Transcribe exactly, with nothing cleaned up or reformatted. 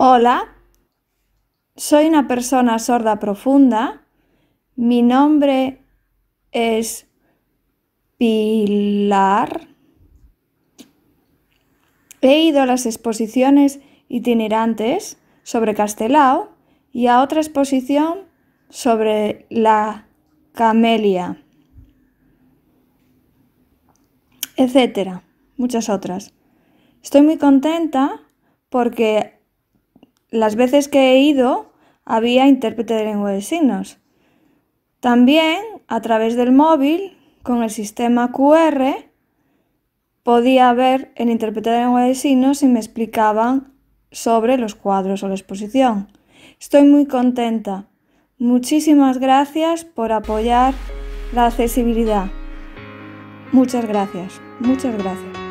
Hola, soy una persona sorda profunda. Mi nombre es Pilar. He ido a las exposiciones itinerantes sobre Castelao y a otra exposición sobre la camelia, etcétera, muchas otras. Estoy muy contenta porque las veces que he ido había intérprete de lengua de signos. También a través del móvil, con el sistema Q R, podía ver el intérprete de lengua de signos y me explicaban sobre los cuadros o la exposición. Estoy muy contenta. Muchísimas gracias por apoyar la accesibilidad. Muchas gracias, muchas gracias.